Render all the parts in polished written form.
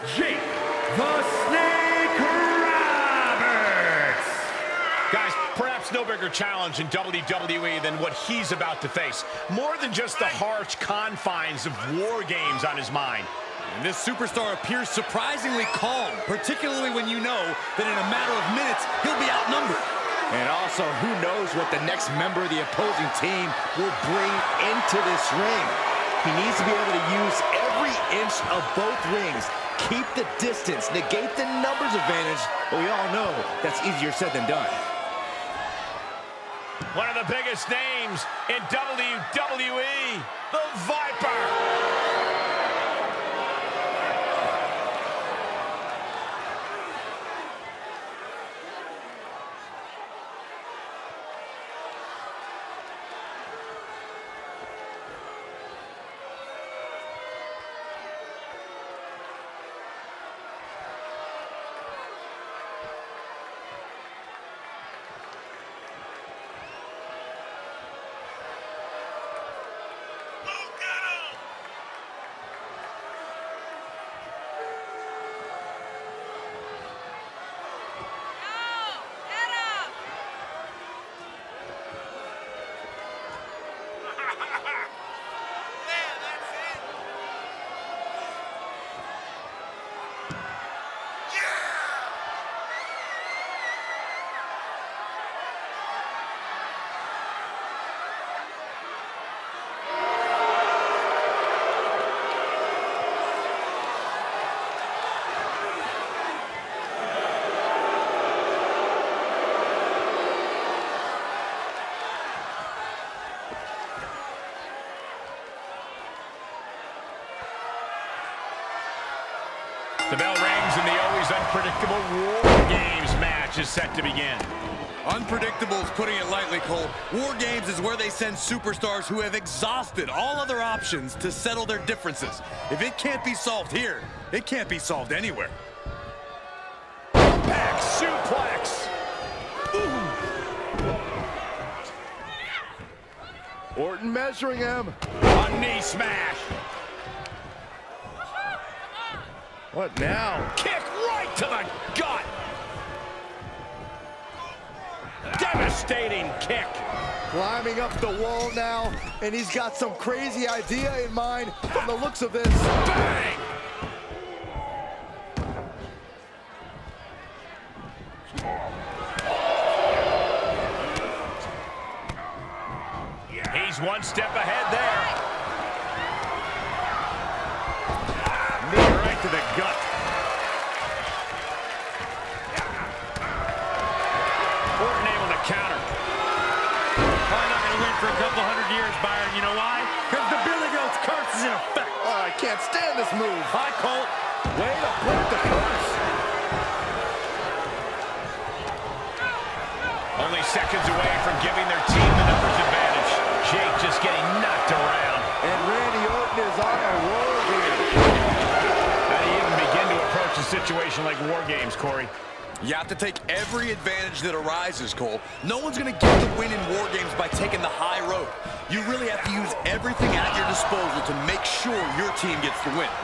Jake the Snake Roberts. Guys, perhaps no bigger challenge in WWE than what he's about to face. More than just the harsh confines of War Games on his mind. And this superstar appears surprisingly calm, particularly when you know that in a matter of minutes, he'll be outnumbered. And also, who knows what the next member of the opposing team will bring into this ring. He needs to be able to use every inch of both rings, keep the distance, negate the numbers advantage, but we all know that's easier said than done. One of the biggest names in WWE, the Viper. The bell rings and the always unpredictable War Games match is set to begin. Unpredictable is putting it lightly, Cole. War Games is where they send superstars who have exhausted all other options to settle their differences. If it can't be solved here, it can't be solved anywhere. Back suplex. Orton measuring him. A knee smash. What now? Kick right to the gut. Devastating kick. Climbing up the wall now, and he's got some crazy idea in mind from the looks of this. Bang! He's one step ahead there. Knee right to the gut. Orton able to counter. Probably not going to win for a couple hundred years, Byron. You know why? Because the Billy Goat's curse is in effect. Oh, I can't stand this move. Hi, Colt. Way to put the curse. Only seconds away from giving their team the numbers advantage. Jake just getting knocked around. And Randy Orton is on a roll here. How do you even begin to approach a situation like War Games, Corey? You have to take every advantage that arises, Cole. No one's going to get the win in War Games by taking the high road. You really have to use everything at your disposal to make sure your team gets the win.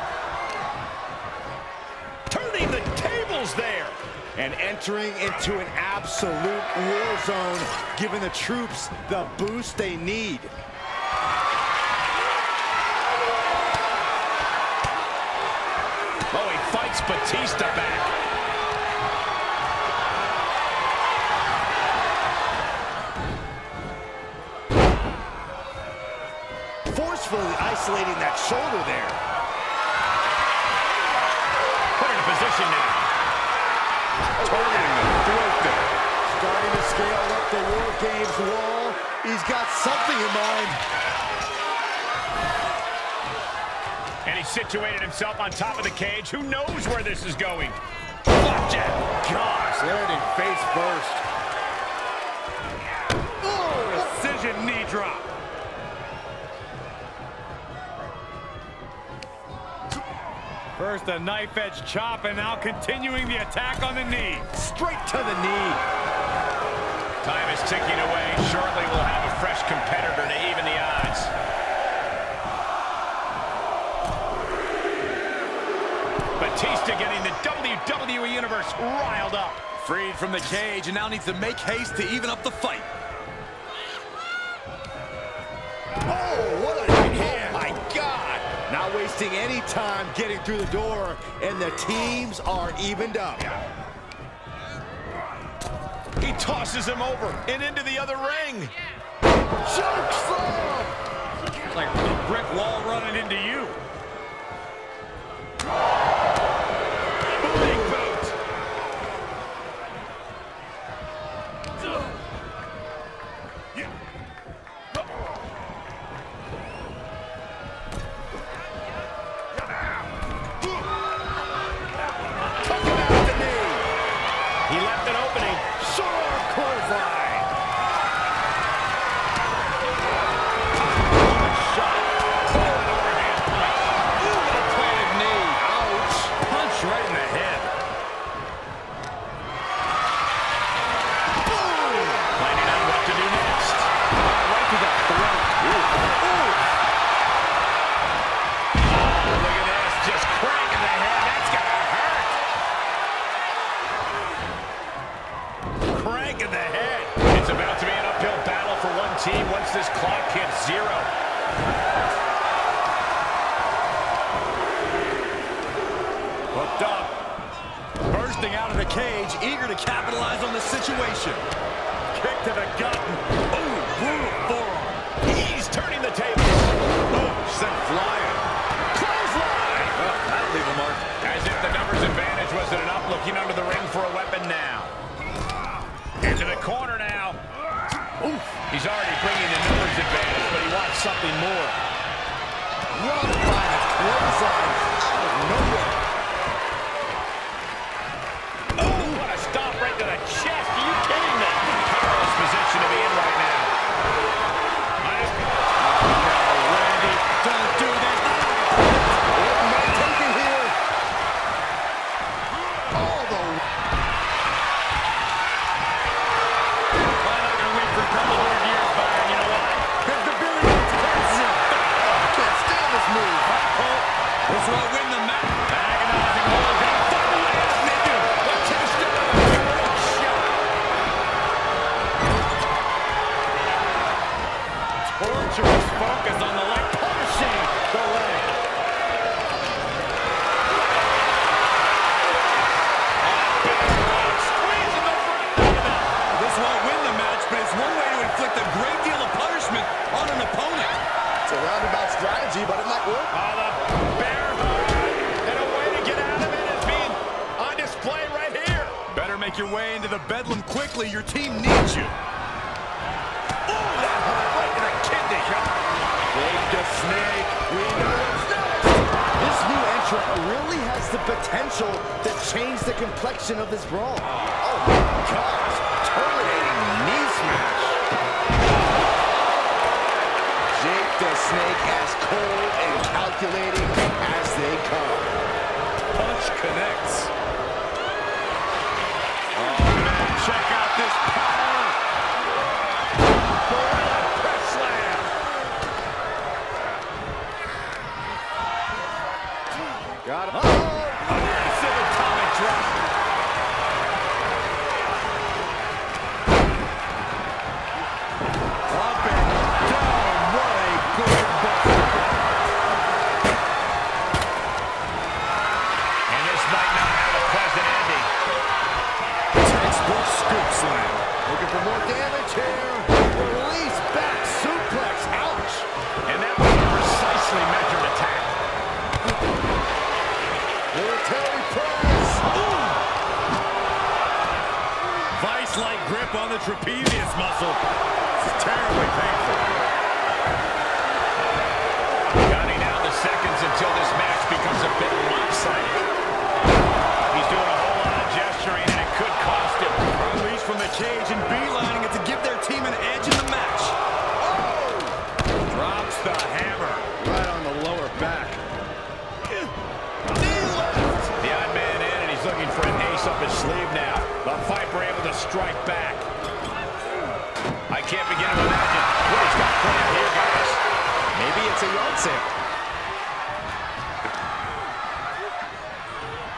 Turning the tables there. And entering into an absolute war zone, giving the troops the boost they need. Oh, he fights Batista back. Forcefully isolating that shoulder there. Put in a position now. Turning the throat there. Starting to scale up the War Games wall. He's got something in mind. And he situated himself on top of the cage. Who knows where this is going? Flapjack. Gosh, Landing face first. Precision knee drop. First a knife edge chop, and now continuing the attack on the knee. Straight to the knee. Time is ticking away. Shortly we'll have a fresh competitor to even the odds. Batista getting the WWE Universe riled up. Freed from the cage and now needs to make haste to even up the fight. Oh, what a right hand. Oh, my God. Not wasting any time getting through the door, and the teams are evened up. He tosses him over and into the other ring. Choke slam. It's like a brick wall running into you. Big boot. He left an opening. Sure, clothesline. Shot. Oh, an overhand punch. Ooh, what a planted knee. Ouch. Punch right in the head. Planning on what to do next. Right to the throat. Oh, look at this. Just cranking the head. That's gonna hurt. Cranking the head. It's about to be an uphill battle for one team once this clock hits 0. Hooked up. Bursting out of the cage, eager to capitalize on the situation. Kick to the gut. Ooh, brutal forearm. He's turning the tables. Oh, sent flying. Clothesline. Oh, that'll leave a mark. As if the numbers advantage wasn't enough, looking under the ring for a weapon now. Into the corner now. Oof. He's already bringing the numbers advantage, but he wants something more. Run by the clothesline out of nowhere. Oh, what a stop right to the chest. Are you kidding me? Powerless position to be in right now. Randy, don't do this. Not taken here. All the Probably not going to wait for a couple hundred years, Byron. You know why? Because the Billy Goats curse him. can't stand this move. This will win the match. Agonizing hold down. Final last minute. Batista with a big shot. Torturous focus on the leg. Punishing the leg. Squeezing the front of it. This won't win the match, but it's one way to inflict a great deal of punishment on an opponent. It's a roundabout strategy, but it might work. The bear hug. And a way to get out of it is being on display right here. Better make your way into the bedlam quickly. Your team needs you. Oh, that hurt right in the kidney. Jake the Snake. We know what's next. This new entrant really has the potential to change the complexion of this brawl. Oh my gosh. Terminating knee smash. Jake the Snake as cold and calculating as they come. Punch connects. Oh, man, check out this power. Gorilla press slam. Got it. Aggressive atomic drop. Up and down. What a good buster. And this might not have a pleasant ending. Textbook scoop slam. Looking for more damage here. Release back suplex. Ouch. And that was a precisely measured attack. Military press. Vice-like grip on the trapezius muscle. This is terribly painful. Counting down the seconds until this match becomes a bit lopsided. He's doing a whole lot of gesturing, and it could cost him. Unleashed from the cage and beelining it to give their team an edge in the match. Drops the hammer. Right on the lower back. The odd man in, and he's looking for an ace up his sleeve now. The Viper able to strike back. I can't begin to imagine what he's got planned here, guys. Maybe it's a yard sale.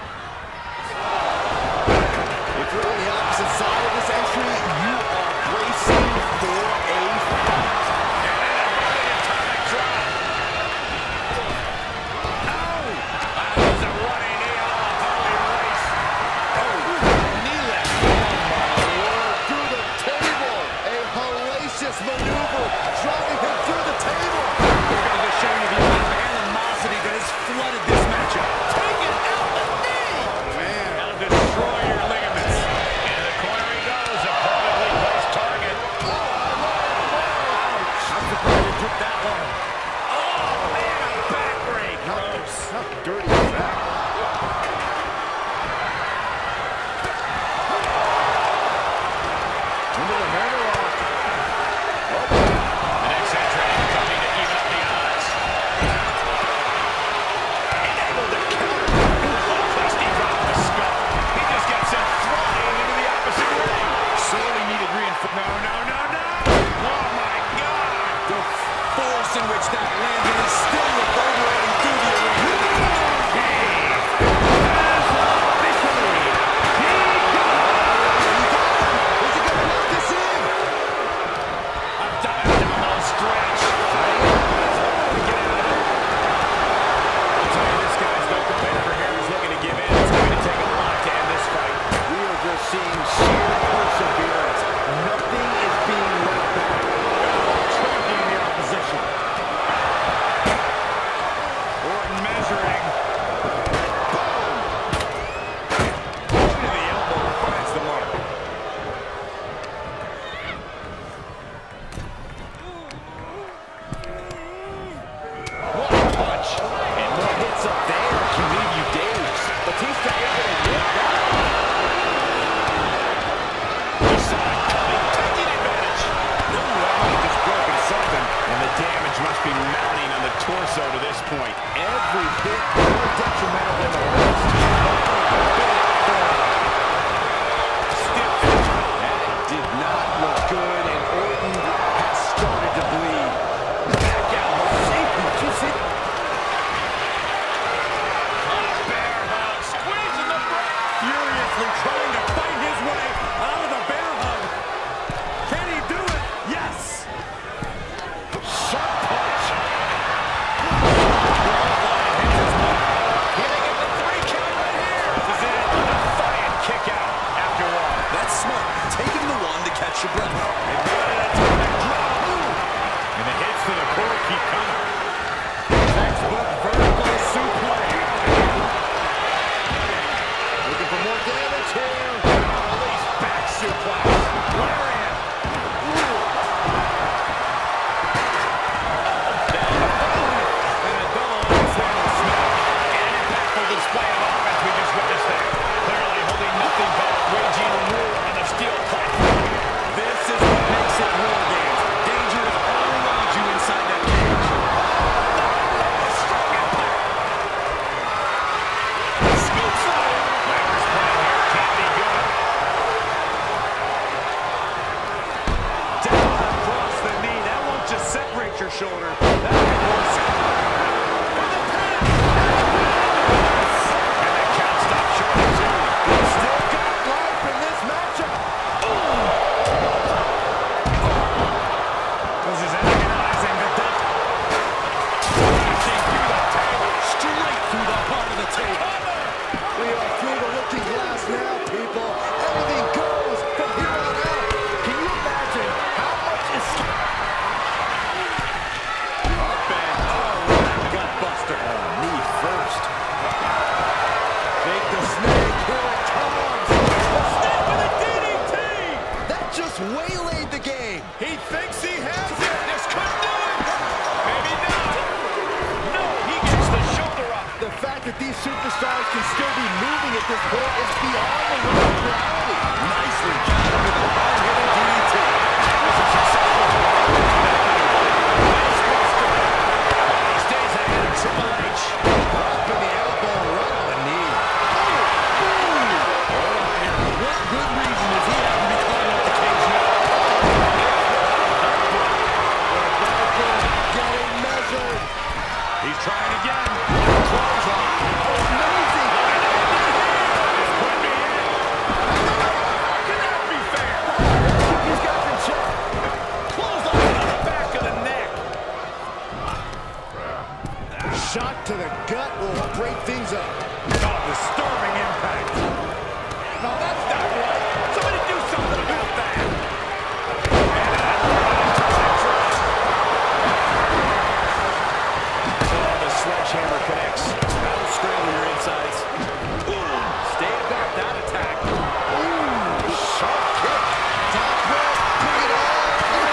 superstars can still be moving at this point is beyond the realm of reality. Nicely countered with a hard-hitting DDT. That was a successful he stays ahead of Triple H. Dropping the elbow right on the knee. Hold on here. What good reason does he have to be climbing up the cage now? Getting measured. He's trying again. Clothesline. Oh, amazing. Can that be fair? He's got the check. Clothesline on the back of the neck. Shot to the gut will break things up. Oh, disturbing impact. No, that's not right. Somebody do something about that. Oh, the sledgehammer connects. That'll scramble your insides. Boom. Staying back that attack. Ooh, sharp kick. Top rope. Bring it on.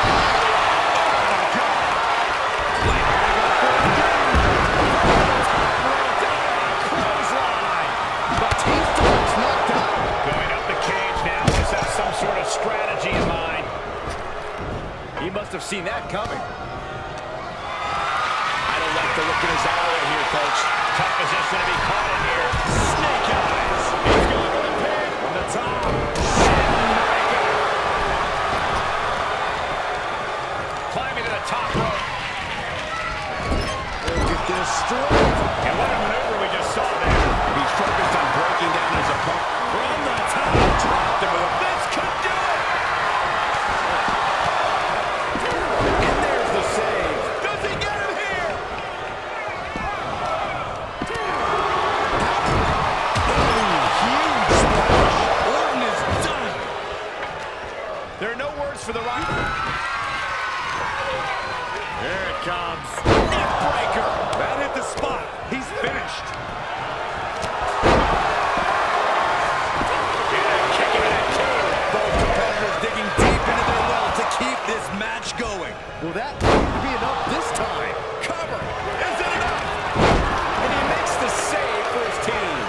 Clothesline. Batista is knocked out. Going up the cage now. Must have some sort of strategy in mind. He must have seen that coming. I don't like the look in his eye right here, Coach. Tough position to be caught in here. Snake eyes. He's going to the pin from the top. Climbing to the top rope. Look at this strength. And what a maneuver we just saw there. He's focused on breaking down his opponent. From the top. Dropped him with a This could do it. and there's the save. Does he get him here? Huge splash. Orton is done. There are no words for the Rock. Here it comes. Neck breaker. That hit the spot. He's finished. Kicking that table. Both competitors digging deep into their well to keep this match going. Will that prove to be enough this time? Cover. Is it enough? And he makes the save for his team.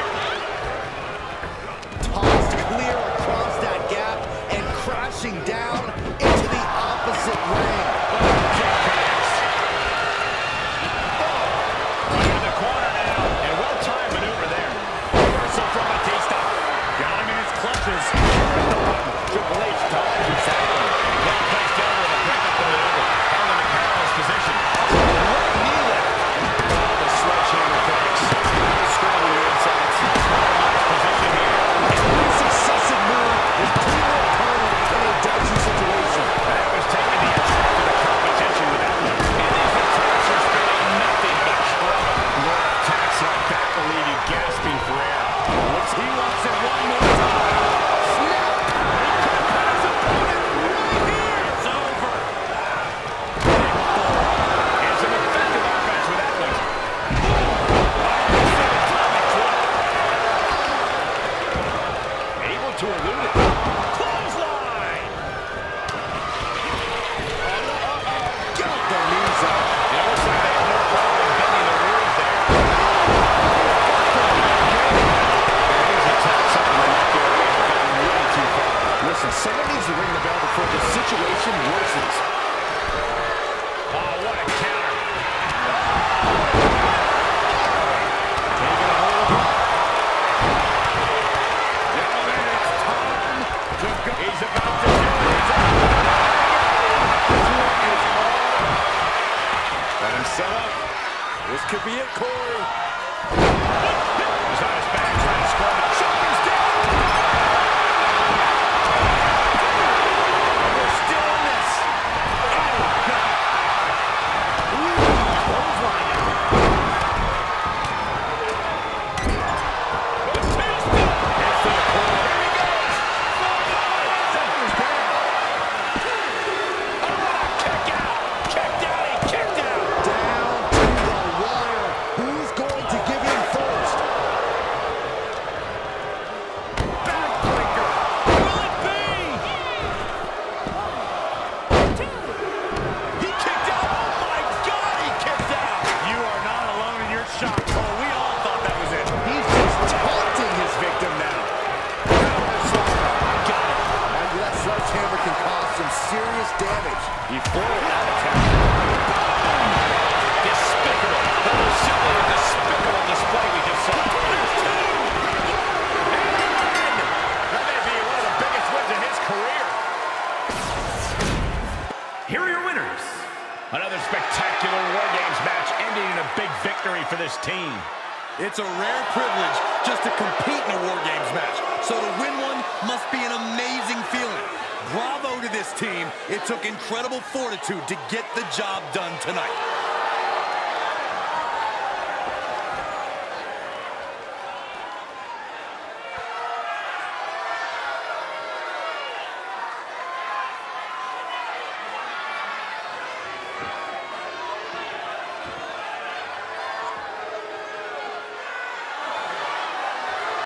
Tossed clear across that gap and crashing down into the opposite ring. Into the corner now. And well-timed maneuver there. Reversal from Batista. Got him in his clutches. Triple H dodges that one. Well placed elbow to break up the maneuver. Held in a perilous position. Right knee lift. The sledgehammer connects. Scramble your insides. Position here. Every successive move is putting your opponent in a dodgy situation. That was taking the edge off of the competition with that one. And these attacks are spilling nothing but trouble. More attacks like that will leave you gasping for air. He wants it one more time. Snap! It's over. It's an effective offense with that one. Able to elude it. Clothesline! Got the knees up. It looks like they have no problem bending the rules there. These attacks up in the neck area have gone way too far. Listen, someone needs to ring the bell before the situation worsens. Oh, what a counter. Gentlemen, it's time team. It's a rare privilege just to compete in a War Games match, so to win one must be an amazing feeling. Bravo to this team. It took incredible fortitude to get the job done tonight.